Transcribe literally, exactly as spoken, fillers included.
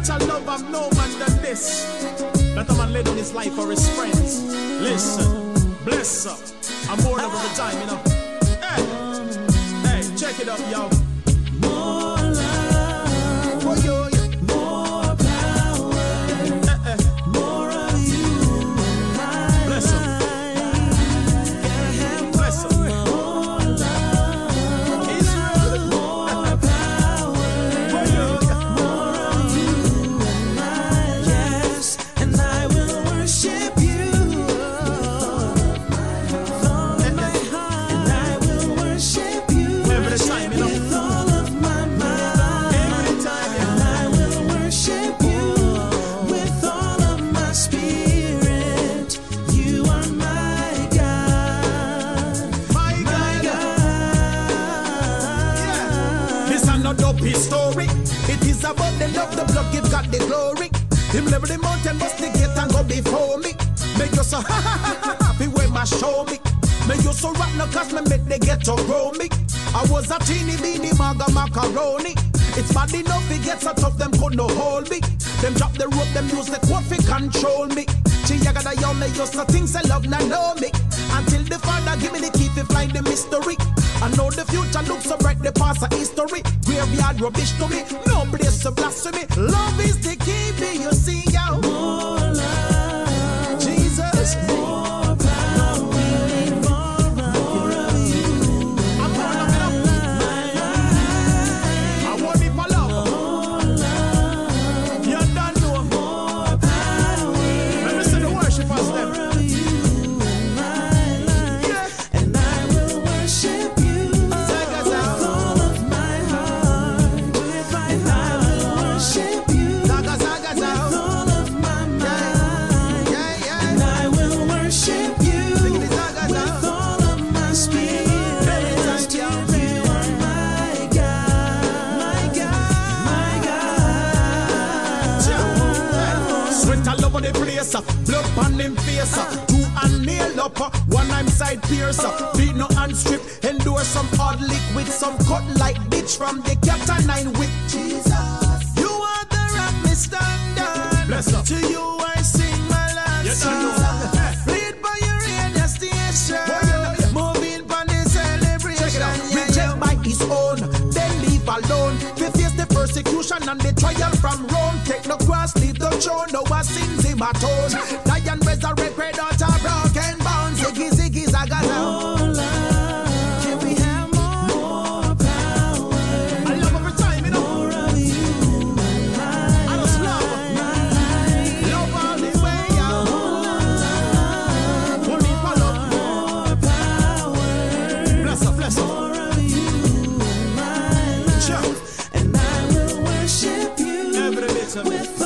Greater love of no man than this. Let a man lay down his life for his friends. Listen, bless up. I'm bored of the time, you know. Hey, hey, check it up, yo. More love, oh, yo, yo. more power, eh, eh. more of you in my life. Bless him. Bless him. More love, Israel. more power, Oh, yo, yo. more of you in my life. Yes, and I will worship you. With all of my heart, and I will worship you. Every time, you know. With all of my mind, Every time, yeah. and I will worship you. With all of my spirit, you are my God, My my God. God. Yeah. This is not dopey story. It is about the love, the blood give God the glory. Him level the mountain, bust the gate and go before me. Make you so ha ha ha ha happy when my show me. Make you so rock no cause me make the ghetto grow me. I was a teeny beeny maga macaroni. It's bad enough it gets so tough them could no hold me. Them drop the rope, them use the quote fi control me. Chiyagada yo me used to things I love now know me. Until the father give me the key to find the mystery. I know the future looks so bright, the past are history. Graveyard rubbish to me, no place to blasphemy. Love is the key, be you see yo. More love, Jesus, more power, we need more of you. I'm gonna look it up. I want it for love. More love, You don't know. more power, Let me see the worshipers them. more of you in my life. Yeah. And I will worship you Take us with out. all of my heart. And I will worship you Zaga, zaga, with zaga. all of my mind. Yeah, yeah. And I will worship you Sing it, zaga, with zaga. all of my spirit. You are my God, my God, my God. Sweat all over the place, uh, blood on them face, uh, two and nail up, uh, one I'm side pierce, uh, beat no hand strip, endure some hard liquid, some cut like bitch from the cat and nine with Jesus. You are the rock, me stand on. Bless up. To you I sing my last You song. don't know. Lead by your radio station. Moving for the celebration. Check it out. Yeah, reject by his own, then leave alone. We face the persecution and the trial from Rome. Take no cross, leave the throne. No one sins him at home. Lion resurrect, red out of broken bones. Ziggy, ziggy, zaga, zaga. More love, can we have more, more power? I love every time, you know. More of you in my life. I just love, love all the way, yeah. Only for love. More power, Bless up, bless up. more of you in my life. Sure. And I will worship you Every bit of it. with